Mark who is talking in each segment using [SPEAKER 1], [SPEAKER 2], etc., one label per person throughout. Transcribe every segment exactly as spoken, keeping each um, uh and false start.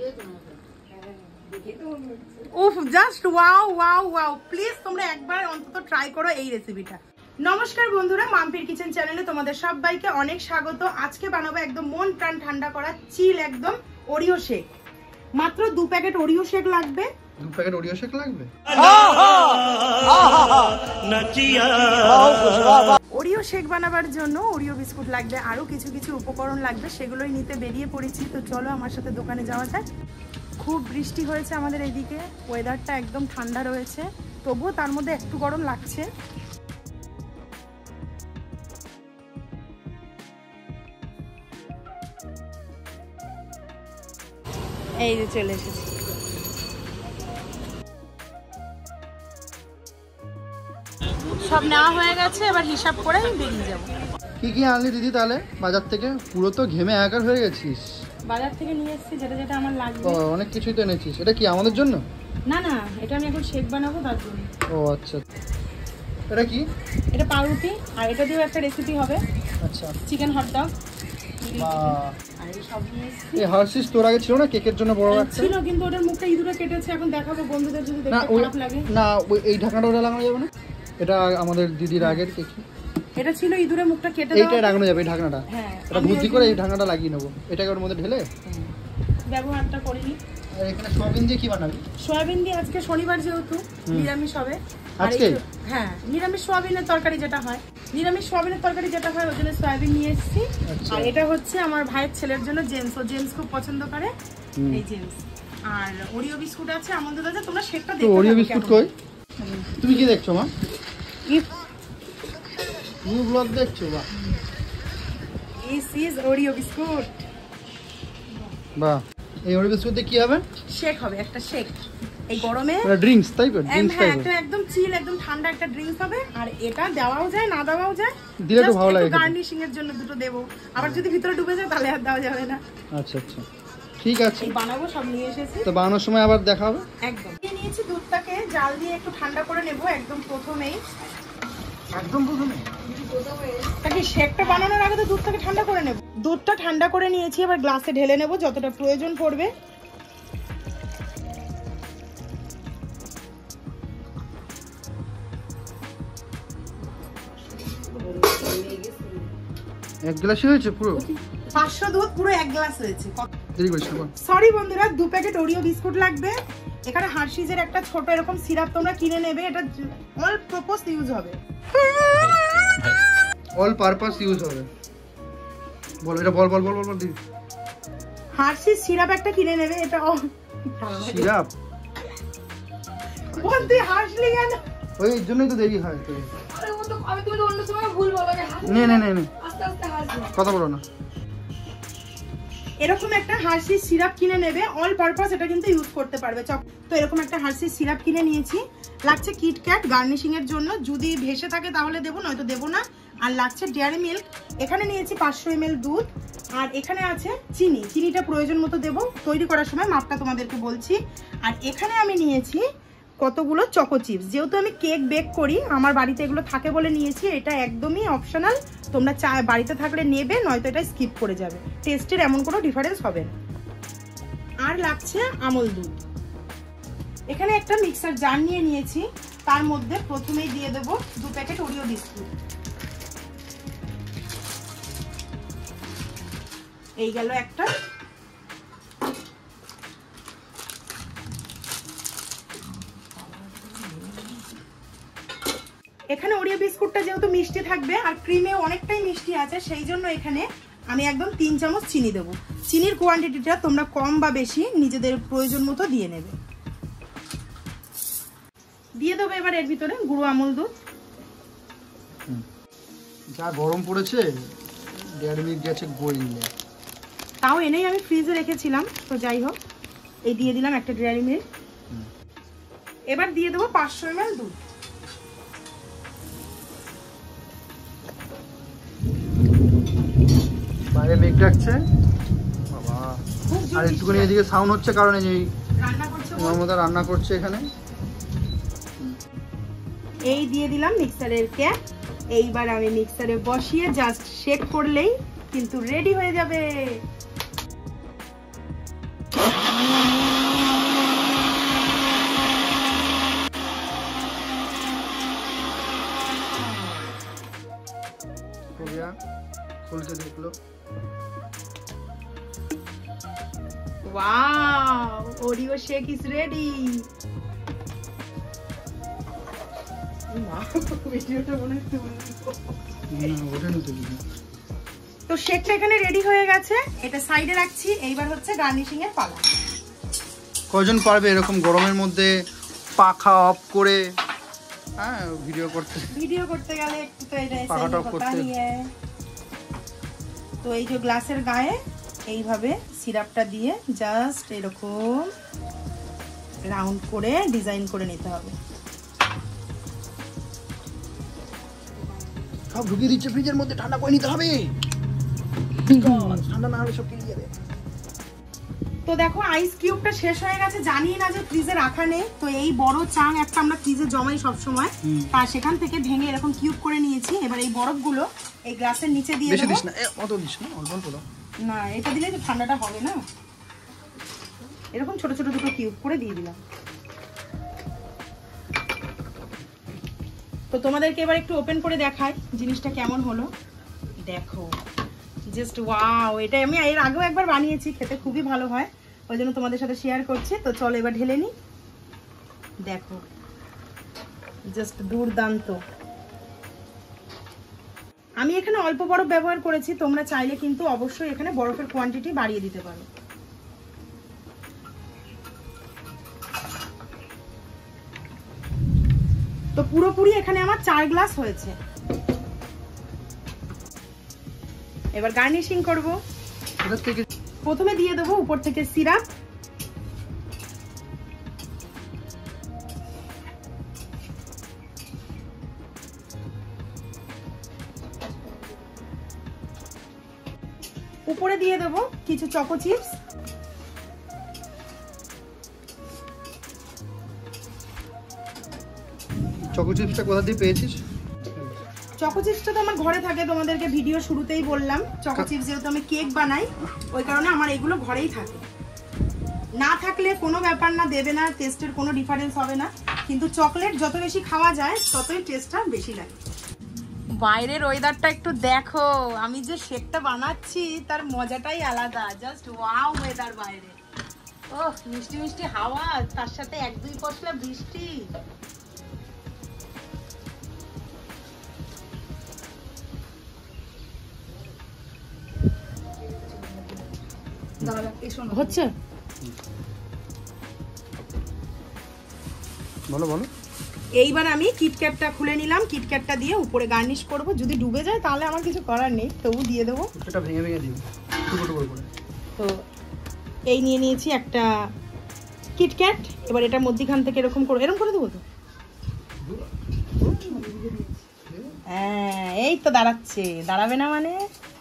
[SPEAKER 1] উফ, just wow wow wow. Please তোমরা একবার অন্তত ট্রাই করো এই রেসিপিটা। নমস্কার বন্ধুরা, মাম্পির কিচেন চ্যানেলে তোমাদের সবাইকে অনেক স্বাগত। আজকে বানাবো একদম মন প্রাণ ঠান্ডা করা চিল একদম ওরিও শেক। মাত্র দু প্যাকেট ওরিও শেক লাগবে।
[SPEAKER 2] দু প্যাকেট ওরিও শেক লাগবে।
[SPEAKER 1] ওরিও শেক বানাবার জন্য ওরিও বিস্কুট লাগবে, আরো কিছু কিছু উপকরণ লাগবে, সেগুলোই নিতে বেরিয়ে পড়েছি। তো চলো আমার সাথে দোকানে যাওয়া যাক। খুব বৃষ্টি হয়েছে আমাদের এইদিকে, ওয়েদারটা একদম ঠান্ডা রয়েছে, তবুও তার মধ্যে একটু গরম লাগছে। এই যে চলে এসেছি। সব নেওয়া হয়ে গেছে, এবার হিসাব করে বেরিয়ে যাবো।
[SPEAKER 2] কি কি আনলি দিদি তাহলে বাজার থেকে? পুরো তো ঘেমে একাকার হয়ে গেছিস।
[SPEAKER 1] বাজার থেকে নিয়ে এসেছি যেটা যেটা আমার লাগবে।
[SPEAKER 2] ও, অনেক কিছুই তো এনেছিস। এটা কি আমাদের জন্য?
[SPEAKER 1] না না, এটা আমি এখন শেক বানাবো তার জন্য।
[SPEAKER 2] ও আচ্ছা, এটা কি?
[SPEAKER 1] এটা পাউরুটি, আর এটা দিয়েও একটা রেসিপি হবে।
[SPEAKER 2] আচ্ছা,
[SPEAKER 1] চিকেন হট ডগ।
[SPEAKER 2] এই হার্শিস তোর আগে ছিল না কেকের জন্য বড় একটা?
[SPEAKER 1] ছিল, কিন্তু ওটার মুখটা ইঁদুরে কেটেছে। এখন দেখাবো বন্ধুদের যদি দেখতে খারাপ লাগে।
[SPEAKER 2] না, ওই এই ঢাকনাটা ওটা লাগানো যাবে না? এটা আমাদের দিদির আগের কেক।
[SPEAKER 1] এটা ছিল ইঁদুরে মুখটা কেটে দাও।
[SPEAKER 2] এইটা লাগানো যাবে এই ঢাকনাটা?
[SPEAKER 1] হ্যাঁ,
[SPEAKER 2] এটা বুদ্ধি করে এই ঢাকনাটা লাগিয়ে নেব। এটাকে ওর মধ্যে ঢেলে
[SPEAKER 1] ব্যবহারটা করিনি।
[SPEAKER 2] আর এখানে সয়াবিন দিয়ে কি বানাবি?
[SPEAKER 1] সয়াবিন দিয়ে আজকে শনিবার যেহেতু নিরামিষ হবে।
[SPEAKER 2] আজকে?
[SPEAKER 1] হ্যাঁ, নিরামিষ সয়াবিনের তরকারি যেটা হয়, নিরামিষ সয়াবিনের তরকারি যেটা হয়, ওই জন্য সয়াবিন নিয়ে এসেছি। আর এটা হচ্ছে আমার ভাইয়ের ছেলের জন্য, জেমস। ও জেমস খুব পছন্দ করে, এই জেমস। আর ওরিও বিস্কুট আছে, আমন্ড আছে। তোমরা শেকটা দেখো।
[SPEAKER 2] ওরিও বিস্কুট কই? তুমি কি দেখছো মা? নিউ ব্লগ দেখছো? বাহ,
[SPEAKER 1] দিস ইজ ওরিও বিস্কুট।
[SPEAKER 2] বাহ, এই ওরিও বিস্কুট দিয়ে কি হবে?
[SPEAKER 1] শেক হবে, একটা শেক এই গরমে।
[SPEAKER 2] মানে ড্রিঙ্কস টাইপের? ড্রিঙ্কস টাইপের
[SPEAKER 1] একটা একদম চিল, একদম ঠান্ডা একটা ড্রিঙ্কস হবে। আর এটা দেওয়াও যায়, না দেওয়াও যায়,
[SPEAKER 2] দিলে তো ভালো লাগে।
[SPEAKER 1] গার্নিশিং এর জন্য দুটো দেবো। আবার যদি ভিতরে ডুবে যায় তাহলে আর দেওয়া যাবে না।
[SPEAKER 2] আচ্ছা আচ্ছা, ঠিক আছে।
[SPEAKER 1] এই বানাবো, সব নিয়ে এসেছি।
[SPEAKER 2] তো বানানোর সময় আবার দেখা হবে।
[SPEAKER 1] একদম নিয়ে নিয়েছি দুধটাকে, জাল দিয়ে একটু ঠান্ডা করে নেব একদম প্রথমেই।
[SPEAKER 2] একদম প্রথমে
[SPEAKER 1] তাকে শেকটা বানানোর আগে তো দুধটাকে ঠান্ডা করে নেব। দুধটা ঠান্ডা করে নিয়েছি, এবার গ্লাসে ঢেলে নেব যতটা প্রয়োজন পড়বে।
[SPEAKER 2] এক গ্লাসই হয়েছে পুরো?
[SPEAKER 1] পাঁচশো দুধ পুরো এক গ্লাস হয়েছে।
[SPEAKER 2] দেরি করিস না।
[SPEAKER 1] সরি বন্ধুরা, দু প্যাকেট ওরিও বিস্কুট লাগবে। এখানে হার্শিজের একটা ছোট এরকম সিরাপ তোমরা কিনে নেবে। এটা অল পারপাস ইউজ হবে।
[SPEAKER 2] অল পারপাস ইউজ হবে? বল, এটা বল বল বল বল দিদি।
[SPEAKER 1] হার্শিজ সিরাপ একটা কিনে নেবে। এটা
[SPEAKER 2] সিরাপ
[SPEAKER 1] বলতে হাসলি কেন?
[SPEAKER 2] ওই জন্যই তো দেরি হয়। তো
[SPEAKER 3] আরে ও তো আমি তুমি তো অন্য সময় ভুল বলো না।
[SPEAKER 2] নে নে নে নে,
[SPEAKER 3] আস্তে আস্তে হাসবে,
[SPEAKER 2] কথা বলো না।
[SPEAKER 1] এরকম একটা হার্শিজ সিরাপ কিনে নেবে, অল পারপাস এটা কিন্তু ইউজ করতে পারবে। তো এরকম একটা হার্শিজ সিরাপ কিনে নিয়েছি। লাগছে কিটক্যাট গার্নিশিং এর জন্য, যদি ভেসে থাকে তাহলে দেবো, নয়তো দেবো না। আর লাগছে ডেয়ারি মিল্ক। এখানে নিয়েছি পাঁচশো এম এল দুধ। আর এখানে আছে চিনি। চিনিটা প্রয়োজন মতো দেবো, তৈরি করার সময় মাপটা তোমাদেরকে বলছি। আর এখানে আমি নিয়েছি কতগুলো চকো চিপস। যেহেতু আমি কেক বেক করি, আমার বাড়িতে এগুলো থাকে বলে নিয়েছি। এটা একদমই অপশনাল, তোমরা চা বাড়িতে থাকলে নেবে, নয়তো এটা স্কিপ করে যাবে। টেস্টের এমন কোনো ডিফারেন্স হবে না। আর লাগছে আমল দুধ। এখানে একটা মিক্সার জার নিয়ে নিয়েছি, তার মধ্যে প্রথমেই দিয়ে দেবো দু প্যাকেট ওরিও বিস্কুট। এই গেল একটা। এখানে ওরিও বিস্কুটটা যেহেতু মিষ্টি থাকবে, আর ক্রিমেও অনেকটাই মিষ্টি আছে, সেই জন্য এখানে আমি একদম তিন চামচ চিনি দেবো। চিনির কোয়ান্টিটিটা তোমরা কম বা বেশি নিজেদের প্রয়োজন মতো দিয়ে নেবে। দিয়ে দেবো এবার এর ভিতরে গুঁড়ো আমল দুধ।
[SPEAKER 2] যা গরম পড়েছে, ডেয়ারি মিল্ক গেছে গড়িয়ে।
[SPEAKER 1] তাও এনেই আমি ফ্রিজে রেখেছিলাম, তো যাই হোক এই দিয়ে দিলাম একটা ডেয়ারি মিল্ক। এবার দিয়ে দেবো পাঁচশো এম এল দুধ।
[SPEAKER 2] বাইরে মেঘ ডাকছে বাবা, আর একটুখানি এদিকে সাউন্ড হচ্ছে কারণ এই
[SPEAKER 1] রান্না করছে,
[SPEAKER 2] আমার মতো রান্না করছে এখানে।
[SPEAKER 1] এই দিয়ে দিলাম মিক্সারের ক্যাপ। এইবার আমি মিক্সারে বসিয়ে জাস্ট শেক করলেই কিন্তু রেডি হয়ে যাবে।
[SPEAKER 2] হলো
[SPEAKER 1] wow Oreo shake is ready. মা ভিডিওটা মনে হচ্ছে
[SPEAKER 2] না ওঠেনি তো কিছু।
[SPEAKER 1] তো শেকটা এখানে রেডি হয়ে গেছে, এটা সাইডে রাখছি। এইবার হচ্ছে গার্নিশিং এর পালা।
[SPEAKER 2] কয়জন পারবে এরকম গরমের মধ্যে পাখা অফ করে হ্যাঁ ভিডিও করতে?
[SPEAKER 1] ভিডিও করতে গেলে একটু তো এটা
[SPEAKER 2] পাখাটা
[SPEAKER 1] এসে
[SPEAKER 2] করতে।
[SPEAKER 1] নিয়ে তো এই যে গ্লাসের গায়ে এইভাবে সিরাপটা দিয়ে জাস্ট এরকম রাউন্ড করে ডিজাইন করে নিতে হবে।
[SPEAKER 2] সব ঢুকিয়ে দিচ্ছে ফ্রিজের মধ্যে, ঠান্ডা করে নিতে হবে। ঠান্ডা না হলে সব কেটে যাবে।
[SPEAKER 1] তো দেখো আইস কিউবটা শেষ হয়ে গেছে, জানি না যে ফ্রিজে রাখা নেই। তো এই বড় চাং একটা আমরা ফ্রিজে জমাই সব সময়, তার সেখান থেকে ভেঙে এরকম কিউব করে নিয়েছি। এবার এই বরফগুলো এই গ্লাসের নিচে দিয়ে
[SPEAKER 2] বেশি
[SPEAKER 1] দেবো।
[SPEAKER 2] দিস না, এ, অত দিস না, অল্প অল্প দাও।
[SPEAKER 1] না এটা দিলে তো ঠান্ডাটা হবে না। এরকম ছোট ছোট দুটো কিউব করে দিয়ে দিলাম। তো তোমাদেরকে এবার একটু ওপেন করে দেখাই জিনিসটা কেমন হলো। দেখো জাস্ট ওয়াও, এটা আমি এর আগেও একবার বানিয়েছি, খেতে খুবই ভালো হয়, ওই জন্য তোমাদের সাথে শেয়ার করছি। তো চলো এবার ঢেলে নি। দেখো জাস্ট দুর্দান্ত। আমি এখানে অল্প বরফ ব্যবহার করেছি, তোমরা চাইলে কিন্তু অবশ্যই এখানে বরফের কোয়ান্টিটি বাড়িয়ে দিতে পারো। তো পুরোপুরি এখানে আমার চার গ্লাস হয়েছে। এবার গার্নিশিং করব। প্রথমে দিয়ে দেবো উপর থেকে সিরাপ, উপরে দিয়ে দেবো কিছু চকো চিপস,
[SPEAKER 2] চকো চিপসটা কোথা দিয়ে পেয়েছিস?
[SPEAKER 1] চকো চিপসটা তো আমার ঘরে থাকে, তোমাদেরকে ভিডিও শুরুতেই বললাম। চকো চিপস যেহেতু আমি কেক বানাই, ওই কারণে আমার এগুলো ঘরেই থাকে। না থাকলে কোনো ব্যাপার না, দেবে না, টেস্টের কোনো ডিফারেন্স হবে না। কিন্তু চকলেট যত বেশি খাওয়া যায় ততই টেস্টটা বেশি লাগে। বাইরের ওয়েদারটা একটু দেখো, আমি যে শেকটা বানাচ্ছি তার মজাটাই আলাদা। জাস্ট ওয়াও ওয়েদার বাইরে। ওহ মিষ্টি মিষ্টি হাওয়া, তার সাথে এক দুই পশলা বৃষ্টি। হচ্ছে
[SPEAKER 2] বলো বলো।
[SPEAKER 1] এইবার আমি কিটক্যাটটা খুলে নিলাম, কিটক্যাটটা দিয়ে উপরে গার্নিশ করব। যদি ডুবে যায় তাহলে আমার কিছু করার নেই, তবু দিয়ে দেবো।
[SPEAKER 2] এটা ভেঙে ভেঙে দিও টুকরো টুকরো করে।
[SPEAKER 1] তো এই নিয়ে নিয়েছি একটা কিটক্যাট। এবার এটা মধ্যখান থেকে এরকম করে এরকম করে দেবো। তো হ্যাঁ এই তো দাঁড়াচ্ছে, দাঁড়াবে না মানে।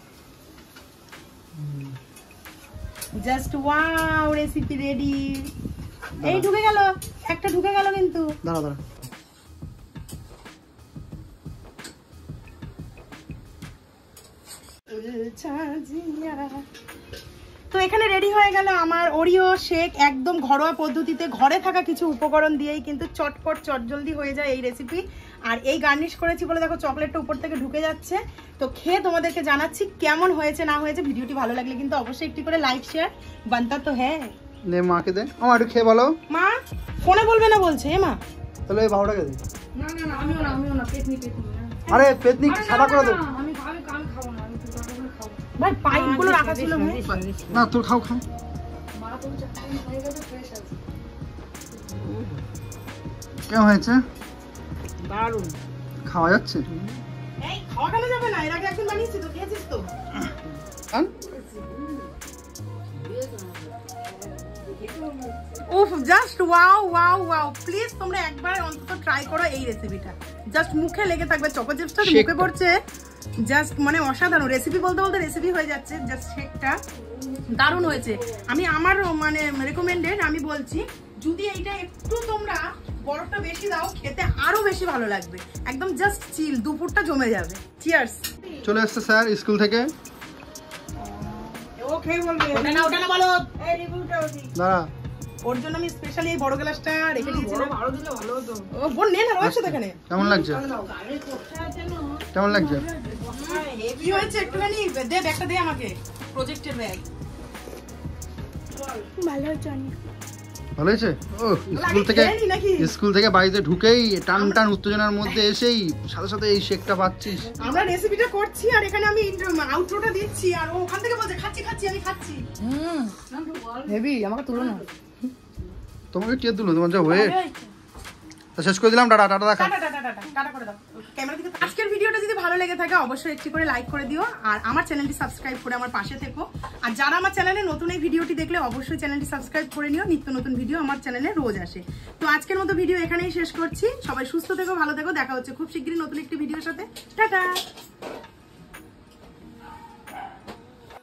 [SPEAKER 1] Just wow recipe ready. এই ঢুকে গেল, একটা ঢুকে গেল কিন্তু।
[SPEAKER 2] দাঁড়া দাঁড়া।
[SPEAKER 1] তো এখানে রেডি হয়ে গেল আমার ওরিও শেক, একদম ঘরোয়া পদ্ধতিতে ঘরে থাকা কিছু উপকরণ দিয়েই কিন্তু চটপট চটজলদি হয়ে যায় এই রেসিপি। আর এই গার্নিশ করেছি বলে দেখো চকলেটটা উপর থেকে ঢুকে যাচ্ছে। তো খেয়ে তোমাদেরকে জানাচ্ছি কেমন হয়েছে না হয়েছে। ভিডিওটি ভালো লাগলে কিন্তু অবশ্যই একটি করে লাইক শেয়ার বানতা তো হ্যাঁ।
[SPEAKER 2] নে মাকে দে, আমার একটু খেয়ে বলো।
[SPEAKER 1] মা ফোনে বলবে না বলছে। এ মা
[SPEAKER 2] তাহলে এই বাবুটাকে দে।
[SPEAKER 3] না না না আমিও না আমিও না পেতনি পেতনি।
[SPEAKER 2] আরে পেতনি সাদা করে দাও।
[SPEAKER 3] আমি আমি আমি খাবো না, আমি তোর করে খাবো।
[SPEAKER 1] ভাই পাইপগুলো রাখা ছিল ভাই।
[SPEAKER 2] না তোর খাও খাও।
[SPEAKER 3] মা তো চাকরি হয়ে গেছে, ফ্রেশ আছে।
[SPEAKER 2] কেমন হয়েছে?
[SPEAKER 1] দারুণ।
[SPEAKER 2] খাওয়া যাচ্ছে?
[SPEAKER 1] এই খাওয়া কেন যাবে না? এর আগে একদিন বানিয়েছি তো, খেয়েছিস তো।
[SPEAKER 2] আন
[SPEAKER 1] উফ just wow wow wow. Please তোমরা একবার অন্তত ট্রাই করো এই রেসিপিটা। জাস্ট মুখে লেগে থাকবে। চকো চিপসটা মুখে পড়ছে, জাস্ট মানে অসাধারণ। রেসিপি বলতে বলতে রেসিপি হয়ে যাচ্ছে। জাস্ট শেকটা দারুণ হয়েছে। আমি আমার মানে রেকমেন্ডেড আমি বলছি, যদি এইটা একটু তোমরা বরফটা বেশি দাও খেতে আরো বেশি ভালো লাগবে। একদম জাস্ট চিল, দুপুরটা জমে যাবে। চিয়ার্স।
[SPEAKER 2] চলে আসছে স্যার স্কুল থেকে।
[SPEAKER 1] ও খেয়ে বলবে ওটা না ওটা না বলো। এই রিভিউটা ওঠি
[SPEAKER 2] দাঁড়া,
[SPEAKER 1] ওর জন্য আমি স্পেশালি এই বড় গ্লাসটা রেখে দিয়েছিলাম।
[SPEAKER 3] আরো দিলে ভালো হতো।
[SPEAKER 1] ও বোন নে না, রয়েছে তো এখানে।
[SPEAKER 2] কেমন লাগছে? কেমন লাগছে?
[SPEAKER 1] কি হয়েছে একটুখানি দে ব্যাগটা দে আমাকে, প্রজেক্টের ব্যাগ।
[SPEAKER 4] ভালো হয়েছে অনেক।
[SPEAKER 2] ভালো হয়েছে? ও স্কুল থেকে স্কুল থেকে বাড়িতে ঢুকেই টান টান উত্তেজনার মধ্যে এসেই সাথে সাথে এই শেকটা পাচ্ছিস।
[SPEAKER 1] আমরা রেসিপিটা করছি আর এখানে আমি আউটরোটা দিচ্ছি আর ও ওখান থেকে বলছে খাচ্ছি খাচ্ছি আমি খাচ্ছি।
[SPEAKER 3] হুম হেভি, আমাকে তুলো না।
[SPEAKER 2] তোমাকে কে দিল? তোমার যা হয়ে শেষ করে দিলাম। টাটা টাটা দেখা।
[SPEAKER 1] টাটা টাটা টাটা টাটা করে দাও ক্যামেরা দিকে। আজকের ভিডিওটা যদি ভালো লেগে থাকে অবশ্যই একটি করে লাইক করে দিও আর আমার চ্যানেলটি সাবস্ক্রাইব করে আমার পাশে থেকো। আর যারা আমার চ্যানেলে নতুন এই ভিডিওটি দেখলে অবশ্যই চ্যানেলটি সাবস্ক্রাইব করে নিও, নিত্য নতুন ভিডিও আমার চ্যানেলে রোজ আসে। তো আজকের মতো ভিডিও এখানেই শেষ করছি। সবাই সুস্থ থেকো, ভালো থেকো, দেখা হচ্ছে খুব শিগগিরই নতুন একটি ভিডিওর সাথে। টাটা।